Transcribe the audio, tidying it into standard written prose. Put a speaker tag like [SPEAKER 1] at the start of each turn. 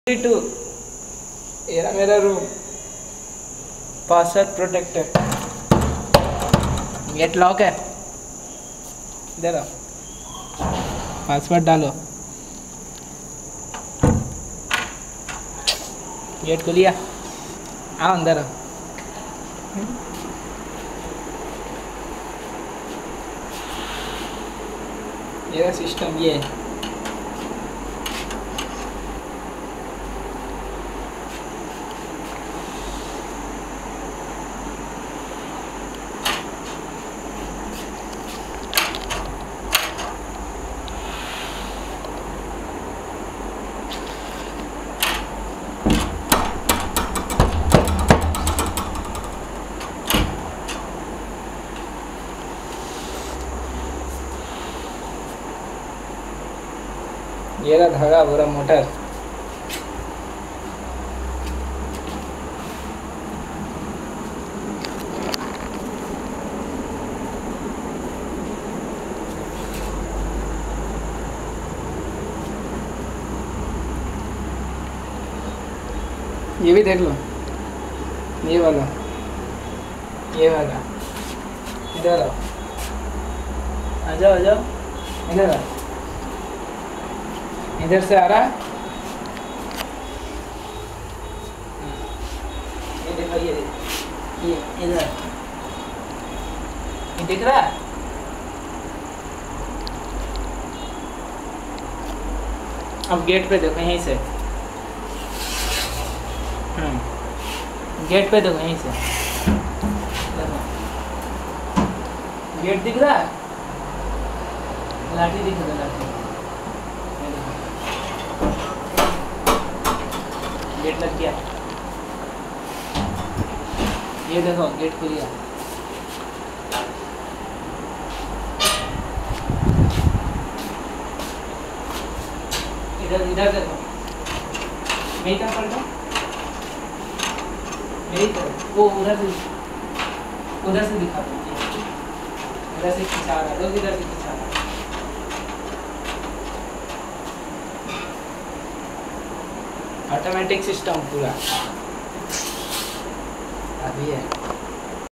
[SPEAKER 1] To ये रहा मेरा room, password protected, gate lock है। इधर आओ, पासवर्ड डालो, गेट खुल लिया, आओ अंदर आओ। ये सिस्टम ये है। ये रहा धागा, पूरा मोटर। ये भी देख लो, ये वाला, ये वाला। इधर आओ, आ जाओ आ जाओ, इधर आओ, इधर से आ रहा है। ये देखो, ये इधर, ये दिख रहा है। अब गेट पे देखो, यहीं से, गेट पे देखो, यहीं से देखो, गेट दिख रहा है, लाठी दिख रहा है, लाठी। गेट लग गया, ये देखो गेट खुल गया। इधर इधर देखो, मेरी तरफ पलटो, मेरी तरफ, वो उधर से दिखा दो, उधर से खिंचा रहा है, इधर से खिंचा रहा है। ऑटोमेटिक सिस्टम पूरा अभी है।